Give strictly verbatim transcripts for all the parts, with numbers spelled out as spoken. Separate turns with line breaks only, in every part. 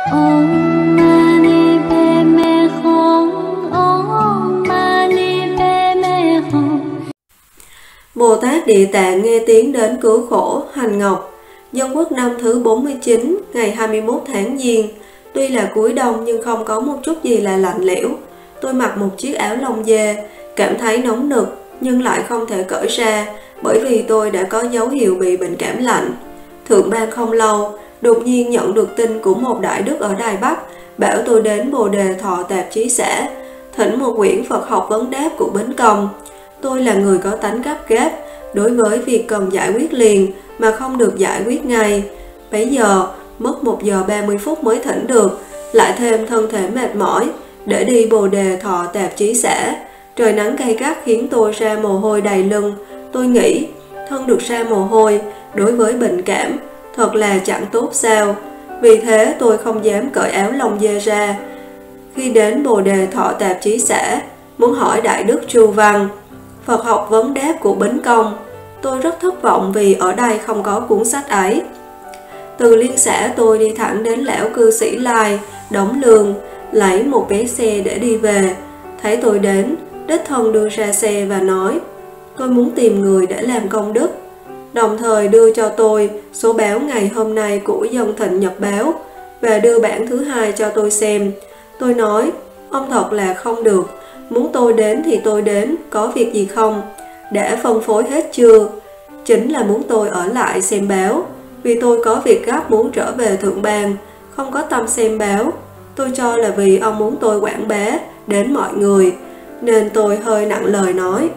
Om Mani Padme Hum. Om Mani Padme Hum.
Bồ Tát Địa Tạng nghe tiếng đến cứu khổ, hành ngọc. Dân quốc năm thứ bốn mươi chín, ngày hai mươi mốt tháng Giêng. Tuy là cuối đông nhưng không có một chút gì là lạnh lẽo. Tôi mặc một chiếc áo lông dê, cảm thấy nóng nực nhưng lại không thể cởi ra bởi vì tôi đã có dấu hiệu bị bệnh cảm lạnh. Thượng ban không lâu, đột nhiên nhận được tin của một đại đức ở Đài Bắc bảo tôi đến Bồ Đề Thọ Tạp Chí Xã, thỉnh một quyển Phật học vấn đáp của Bính Công. Tôi là người có tánh gấp gáp đối với việc cần giải quyết liền mà không được giải quyết ngay. Bấy giờ mất một giờ ba mươi phút mới thỉnh được, lại thêm thân thể mệt mỏi để đi Bồ Đề Thọ Tạp Chí Xã. Trời nắng gay gắt khiến tôi ra mồ hôi đầy lưng. Tôi nghĩ thân được ra mồ hôi đối với bệnh cảm thật là chẳng tốt sao. Vì thế tôi không dám cởi áo lông dê ra. Khi đến Bồ Đề Thọ Tạp Chí Xã, muốn hỏi Đại Đức Chu Văn Phật học vấn đáp của Bính Công, tôi rất thất vọng vì ở đây không có cuốn sách ấy. Từ liên xã tôi đi thẳng đến lão cư sĩ Lai, đóng lương, lấy một vé xe để đi về. Thấy tôi đến, đích thân đưa ra xe và nói tôi muốn tìm người để làm công đức, đồng thời đưa cho tôi số báo ngày hôm nay của Dân Thịnh Nhật Báo và đưa bản thứ hai cho tôi xem. Tôi nói ông thật là không được, muốn tôi đến thì tôi đến, có việc gì không? Đã phân phối hết chưa? Chính là muốn tôi ở lại xem báo, vì tôi có việc gấp muốn trở về Thượng Bang, không có tâm xem báo. Tôi cho là vì ông muốn tôi quảng bá đến mọi người, nên tôi hơi nặng lời nói.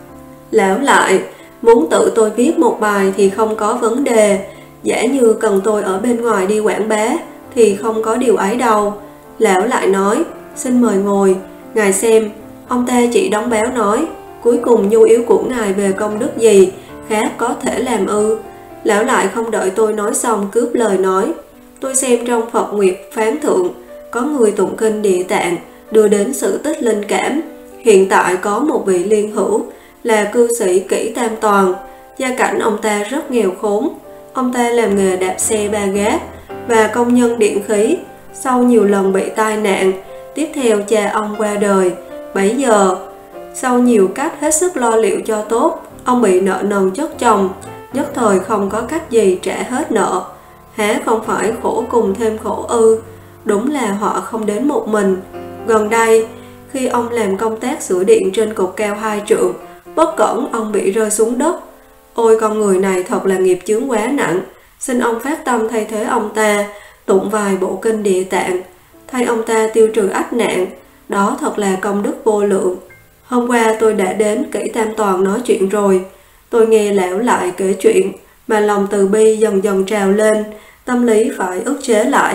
Lão lại, muốn tự tôi viết một bài thì không có vấn đề, giả như cần tôi ở bên ngoài đi quảng bá thì không có điều ấy đâu. Lão lại nói, xin mời ngồi, ngài xem. Ông ta chỉ đóng báo nói, cuối cùng nhu yếu của ngài về công đức gì, khác có thể làm ư? Lão lại không đợi tôi nói xong cướp lời nói, tôi xem trong Phật Nguyệt Phán Thượng, có người tụng kinh Địa Tạng, đưa đến sự tích linh cảm. Hiện tại có một vị liên hữu, là cư sĩ Kỷ Tam Toàn, gia cảnh ông ta rất nghèo khốn. Ông ta làm nghề đạp xe ba gác và công nhân điện khí, sau nhiều lần bị tai nạn. Tiếp theo cha ông qua đời. Bấy giờ, sau nhiều cách hết sức lo liệu cho tốt, ông bị nợ nần chất chồng, nhất thời không có cách gì trả hết nợ. Há không phải khổ cùng thêm khổ ư? Đúng là họ không đến một mình. Gần đây, khi ông làm công tác sửa điện trên cột cao hai trượng, bất cẩn ông bị rơi xuống đất. Ôi con người này thật là nghiệp chướng quá nặng, xin ông phát tâm thay thế ông ta, tụng vài bộ kinh Địa Tạng, thay ông ta tiêu trừ ách nạn, đó thật là công đức vô lượng. Hôm qua tôi đã đến Kỷ Tam Toàn nói chuyện rồi, tôi nghe lão lại kể chuyện, mà lòng từ bi dần dần trào lên, tâm lý phải ức chế lại.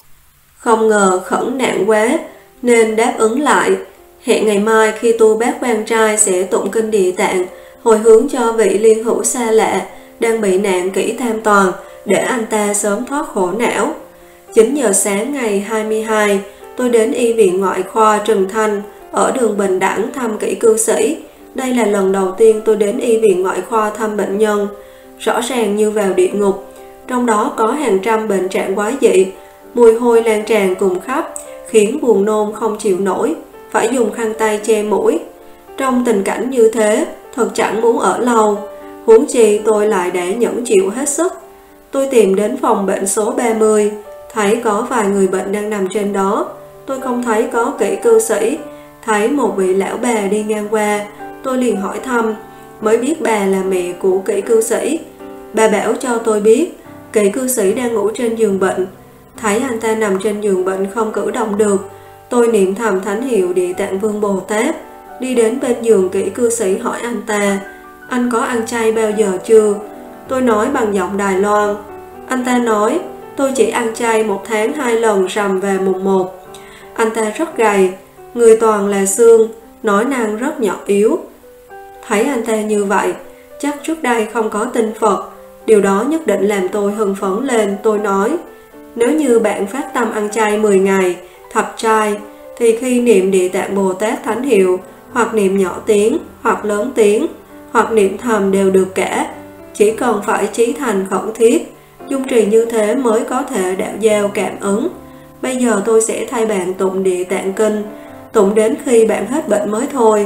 Không ngờ khẩn nạn quá, nên đáp ứng lại. Hẹn ngày mai khi tu bác quan trai sẽ tụng kinh Địa Tạng, hồi hướng cho vị liên hữu xa lạ, đang bị nạn Kỷ Tam Toàn, để anh ta sớm thoát khổ não. chín giờ sáng ngày hai mươi hai, tôi đến y viện ngoại khoa Trần Thanh, ở đường Bình Đẳng thăm Kỷ cư sĩ. Đây là lần đầu tiên tôi đến y viện ngoại khoa thăm bệnh nhân. Rõ ràng như vào địa ngục, trong đó có hàng trăm bệnh trạng quái dị, mùi hôi lan tràn cùng khắp, khiến buồn nôn không chịu nổi, phải dùng khăn tay che mũi. Trong tình cảnh như thế, thật chẳng muốn ở lâu, huống chi tôi lại đã nhẫn chịu hết sức. Tôi tìm đến phòng bệnh số ba mươi, thấy có vài người bệnh đang nằm trên đó. Tôi không thấy có Kỷ cư sĩ, thấy một vị lão bà đi ngang qua, tôi liền hỏi thăm, mới biết bà là mẹ của Kỷ cư sĩ. Bà bảo cho tôi biết, Kỷ cư sĩ đang ngủ trên giường bệnh. Thấy anh ta nằm trên giường bệnh không cử động được, tôi niệm thầm thánh hiệu Địa Tạng Vương Bồ Tát, đi đến bên giường Kỷ cư sĩ hỏi anh ta, anh có ăn chay bao giờ chưa? Tôi nói bằng giọng Đài Loan. Anh ta nói, tôi chỉ ăn chay một tháng hai lần rằm và mùng một. Anh ta rất gầy, người toàn là xương, nói năng rất nhỏ yếu. Thấy anh ta như vậy, chắc trước đây không có tin Phật, điều đó nhất định làm tôi hưng phấn lên. Tôi nói, nếu như bạn phát tâm ăn chay mười ngày, thập trai, thì khi niệm Địa Tạng Bồ Tát thánh hiệu, hoặc niệm nhỏ tiếng, hoặc lớn tiếng, hoặc niệm thầm đều được cả. Chỉ cần phải chí thành khẩn thiết, dung trì như thế mới có thể đạo giao cảm ứng. Bây giờ tôi sẽ thay bạn tụng Địa Tạng Kinh, tụng đến khi bạn hết bệnh mới thôi.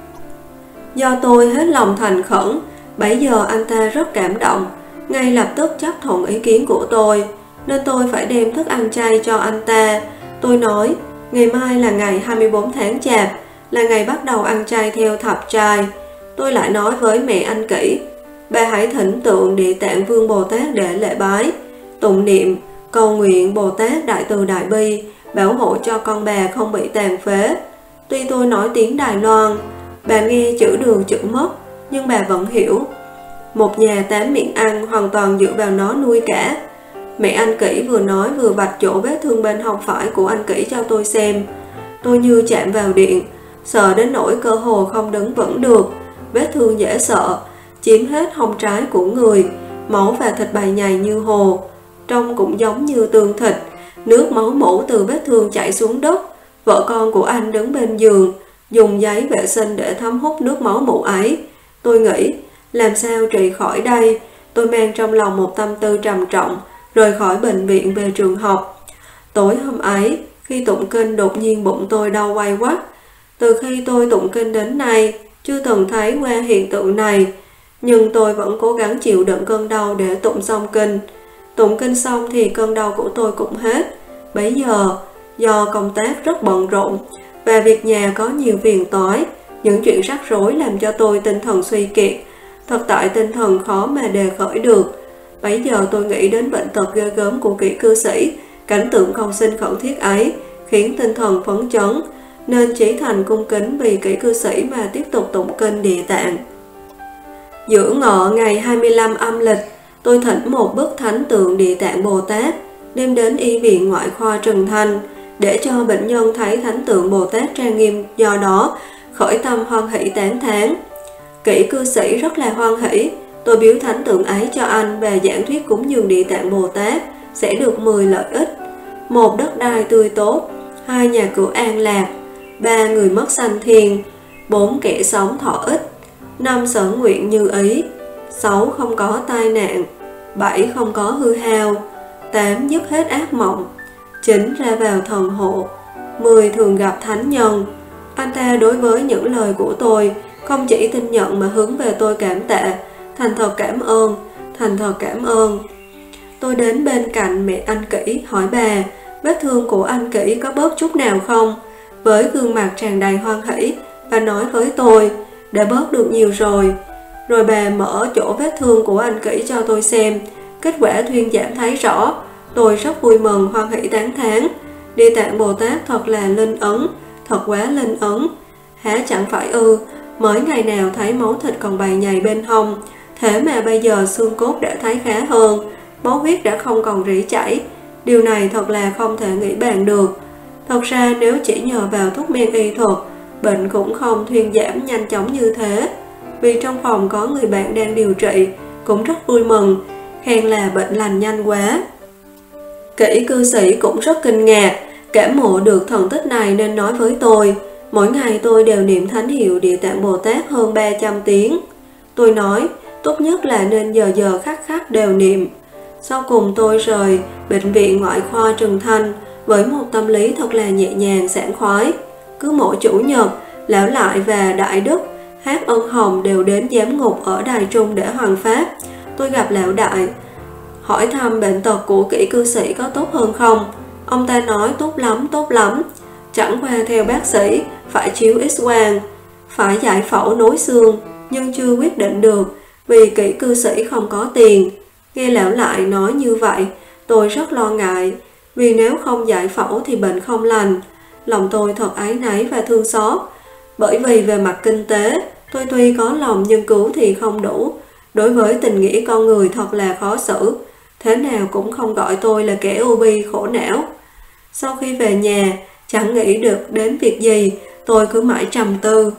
Do tôi hết lòng thành khẩn, bấy giờ anh ta rất cảm động, ngay lập tức chấp thuận ý kiến của tôi, nên tôi phải đem thức ăn chay cho anh ta. Tôi nói, ngày mai là ngày hai mươi bốn tháng Chạp, là ngày bắt đầu ăn chay theo thập trai. Tôi lại nói với mẹ anh Kỷ, bà hãy thỉnh tượng Địa Tạng Vương Bồ Tát để lễ bái, tụng niệm, cầu nguyện Bồ Tát Đại Từ Đại Bi, bảo hộ cho con bà không bị tàn phế. Tuy tôi nói tiếng Đài Loan, bà nghe chữ được chữ mất, nhưng bà vẫn hiểu. Một nhà tám miệng ăn hoàn toàn dựa vào nó nuôi cả. Mẹ anh Kỷ vừa nói vừa vạch chỗ vết thương bên hông phải của anh Kỷ cho tôi xem. Tôi như chạm vào điện, sợ đến nỗi cơ hồ không đứng vững được. Vết thương dễ sợ, chiếm hết hông trái của người, máu và thịt bày nhầy như hồ, trông cũng giống như tương thịt. Nước máu mủ từ vết thương chảy xuống đất. Vợ con của anh đứng bên giường, dùng giấy vệ sinh để thấm hút nước máu mủ ấy. Tôi nghĩ, làm sao trị khỏi đây? Tôi mang trong lòng một tâm tư trầm trọng, rời khỏi bệnh viện về trường học. Tối hôm ấy, khi tụng kinh đột nhiên bụng tôi đau quay quắt. Từ khi tôi tụng kinh đến nay, chưa từng thấy qua hiện tượng này, nhưng tôi vẫn cố gắng chịu đựng cơn đau để tụng xong kinh. Tụng kinh xong thì cơn đau của tôi cũng hết. Bấy giờ, do công tác rất bận rộn và việc nhà có nhiều phiền toái, những chuyện rắc rối làm cho tôi tinh thần suy kiệt. Thật tại tinh thần khó mà đề khởi được. Bấy giờ tôi nghĩ đến bệnh tật ghê gớm của Kỷ cư sĩ, cảnh tượng cầu xin khẩn thiết ấy khiến tinh thần phấn chấn, nên chỉ thành cung kính vì Kỷ cư sĩ mà tiếp tục tụng kinh Địa Tạng. Giữa ngọ ngày hai mươi lăm âm lịch, tôi thỉnh một bức thánh tượng Địa Tạng Bồ Tát đem đến y viện ngoại khoa Trần Thanh để cho bệnh nhân thấy thánh tượng Bồ Tát trang nghiêm, do đó khởi tâm hoan hỷ tán thán. Kỷ cư sĩ rất là hoan hỷ. Tôi biếu thánh tượng ấy cho anh và giảng thuyết cúng dường Địa Tạng Bồ Tát sẽ được mười lợi ích: một, đất đai tươi tốt; hai, nhà cửa an lạc; ba, người mất sanh thiền; bốn, kẻ sống thọ ích; năm, sở nguyện như ý; sáu, không có tai nạn; bảy, không có hư hao; tám, dứt hết ác mộng; chín, ra vào thần hộ; mười, thường gặp thánh nhân. Anh ta đối với những lời của tôi không chỉ tin nhận mà hướng về tôi cảm tạ, thành thật cảm ơn, thành thật cảm ơn. Tôi đến bên cạnh mẹ anh Kỷ hỏi bà, vết thương của anh Kỷ có bớt chút nào không? Với gương mặt tràn đầy hoan hỷ, bà nói với tôi, đã bớt được nhiều rồi. Rồi bà mở chỗ vết thương của anh Kỷ cho tôi xem, kết quả thuyên giảm thấy rõ. Tôi rất vui mừng, hoan hỷ tán thán. Địa Tạng Bồ Tát thật là linh ấn, thật quá linh ấn. Hả chẳng phải ư, mới ngày nào thấy máu thịt còn bày nhầy bên hông, thế mà bây giờ xương cốt đã thấy khá hơn, máu huyết đã không còn rỉ chảy. Điều này thật là không thể nghĩ bàn được. Thật ra nếu chỉ nhờ vào thuốc men y thuật, bệnh cũng không thuyên giảm nhanh chóng như thế. Vì trong phòng có người bạn đang điều trị, cũng rất vui mừng, khen là bệnh lành nhanh quá. Kỷ cư sĩ cũng rất kinh ngạc, cảm ngộ được thần tích này nên nói với tôi, mỗi ngày tôi đều niệm thánh hiệu Địa Tạng Bồ Tát hơn ba trăm tiếng. Tôi nói, tốt nhất là nên giờ giờ khắc khắc đều niệm. Sau cùng tôi rời bệnh viện ngoại khoa Trần Thanh với một tâm lý thật là nhẹ nhàng sảng khoái. Cứ mỗi chủ nhật, Lão Lại và Đại Đức Hát Ân Hồng đều đến giám ngục ở Đài Trung để hoàn pháp. Tôi gặp Lão Đại, hỏi thăm bệnh tật của Kỷ cư sĩ có tốt hơn không. Ông ta nói tốt lắm, tốt lắm. Chẳng qua theo bác sĩ, phải chiếu X-quang, phải giải phẫu nối xương, nhưng chưa quyết định được vì Kỷ cư sĩ không có tiền. Nghe Lão Lại nói như vậy, tôi rất lo ngại, vì nếu không giải phẫu thì bệnh không lành. Lòng tôi thật áy náy và thương xót, bởi vì về mặt kinh tế, tôi tuy có lòng nhưng cứu thì không đủ. Đối với tình nghĩa con người thật là khó xử, thế nào cũng không gọi tôi là kẻ ưu bi khổ não. Sau khi về nhà, chẳng nghĩ được đến việc gì, tôi cứ mãi trầm tư.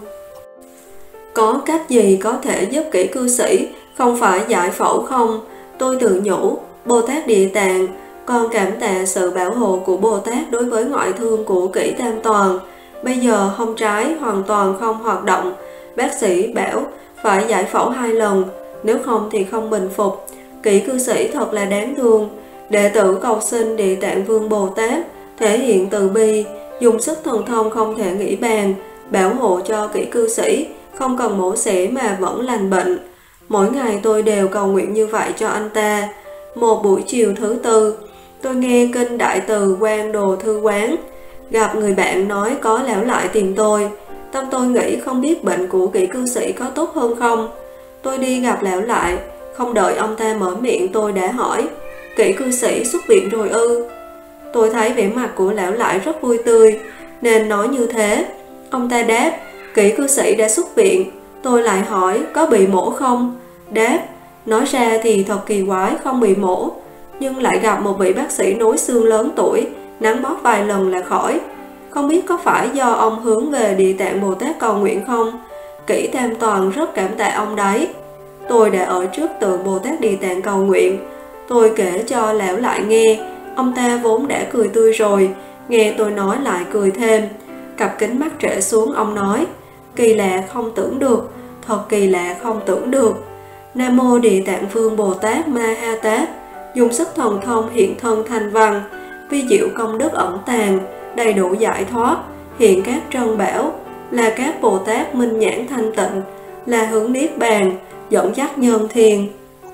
Có cách gì có thể giúp Kỷ cư sĩ, không phải giải phẫu không? Tôi tự nhủ, Bồ Tát Địa Tạng, con cảm tạ sự bảo hộ của Bồ Tát đối với ngoại thương của Kỷ Tam Toàn. Bây giờ hông trái hoàn toàn không hoạt động. Bác sĩ bảo phải giải phẫu hai lần, nếu không thì không bình phục. Kỷ cư sĩ thật là đáng thương. Đệ tử cầu xin Địa Tạng Vương Bồ Tát thể hiện từ bi, dùng sức thần thông không thể nghĩ bàn, bảo hộ cho kỹ cư sĩ, không cần mổ xẻ mà vẫn lành bệnh. Mỗi ngày tôi đều cầu nguyện như vậy cho anh ta. Một buổi chiều thứ tư, tôi nghe kinh Đại Từ Quan Đồ Thư Quán, gặp người bạn nói có lão lại tìm tôi. Tâm tôi nghĩ không biết bệnh của kỹ cư sĩ có tốt hơn không. Tôi đi gặp lão lại, không đợi ông ta mở miệng tôi đã hỏi, kỹ cư sĩ xuất viện rồi ư? Tôi thấy vẻ mặt của lão lại rất vui tươi, nên nói như thế. Ông ta đáp, kỹ cư sĩ đã xuất viện. Tôi lại hỏi, có bị mổ không? Đáp, nói ra thì thật kỳ quái, không bị mổ, nhưng lại gặp một vị bác sĩ nối xương lớn tuổi, nắng bóp vài lần là khỏi. Không biết có phải do ông hướng về Địa Tạng Bồ Tát cầu nguyện không? Kỹ Tam Toàn rất cảm tạ ông đấy. Tôi đã ở trước tượng Bồ Tát Địa Tạng cầu nguyện. Tôi kể cho lão lại nghe. Ông ta vốn đã cười tươi rồi, nghe tôi nói lại cười thêm. Cặp kính mắt trễ xuống, ông nói, kỳ lạ không tưởng được, thật kỳ lạ không tưởng được. Nam Mô Địa Tạng Vương Bồ Tát Ma Ha Tát, dùng sức thần thông hiện thân thành văn, vi diệu công đức ẩn tàng, đầy đủ giải thoát, hiện các trân bảo, là các Bồ Tát minh nhãn thanh tịnh, là hướng niết bàn, dẫn dắt nhân thiên.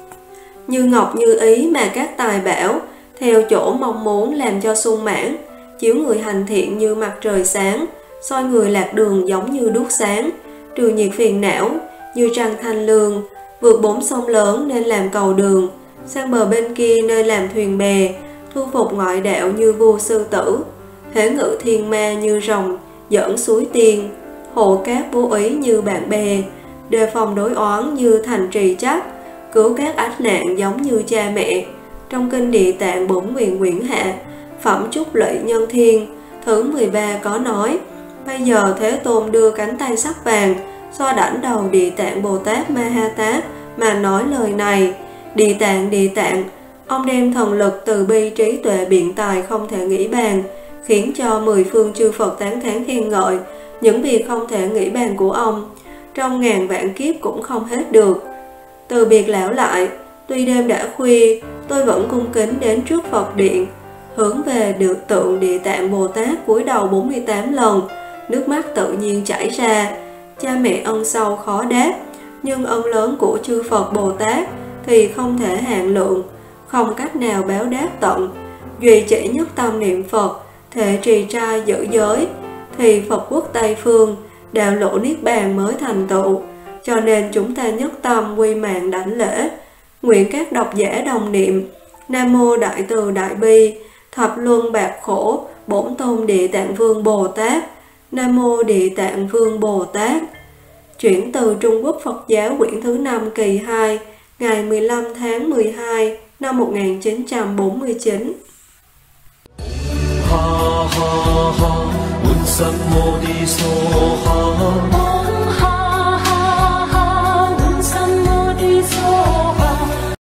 Như ngọc như ý mà các tài bảo, theo chỗ mong muốn làm cho sung mãn, chiếu người hành thiện như mặt trời sáng, soi người lạc đường giống như đuốc sáng, trừ nhiệt phiền não như trăng thanh lương, vượt bốn sông lớn nên làm cầu đường, sang bờ bên kia nơi làm thuyền bè, thu phục ngoại đạo như vua sư tử, hễ ngự thiên ma như rồng, dẫn suối tiên, hộ các vô ý như bạn bè, đề phòng đối oán như thành trì chắc, cứu các ách nạn giống như cha mẹ. Trong kinh Địa Tạng Bổn Nguyện quyển hạ, phẩm Chúc Lệ Nhân Thiên, thứ mười ba có nói, bây giờ Thế Tôn đưa cánh tay sắc vàng, xoa đảnh đầu Địa Tạng Bồ Tát Ma Ha Tát mà nói lời này, Địa Tạng, Địa Tạng, ông đem thần lực từ bi trí tuệ biện tài không thể nghĩ bàn, khiến cho mười phương chư Phật tán thán khen ngợi những việc không thể nghĩ bàn của ông, trong ngàn vạn kiếp cũng không hết được. Từ biệt lão lại, tuy đêm đã khuya, tôi vẫn cung kính đến trước Phật điện, hướng về được tượng Địa Tạng Bồ Tát cúi đầu bốn mươi tám lần, nước mắt tự nhiên chảy ra. Cha mẹ ân sâu khó đáp, nhưng ân lớn của chư Phật Bồ Tát thì không thể hạn lượng, không cách nào báo đáp tận. Duy chỉ nhất tâm niệm Phật, thể trì trai giữ giới, thì Phật quốc Tây Phương, đạo lộ Niết Bàn mới thành tựu. Cho nên chúng ta nhất tâm quy mạng đảnh lễ, nguyện các độc giả đồng niệm, Nam Mô Đại Từ Đại Bi, Thập Luân Bạc Khổ, Bổn Tôn Địa Tạng Vương Bồ Tát, Nam Mô Địa Tạng Vương Bồ Tát. Chuyển từ Trung Quốc Phật giáo quyển thứ năm kỳ hai, ngày mười lăm tháng mười hai năm một nghìn chín trăm bốn mươi chín.
Ha ha ha,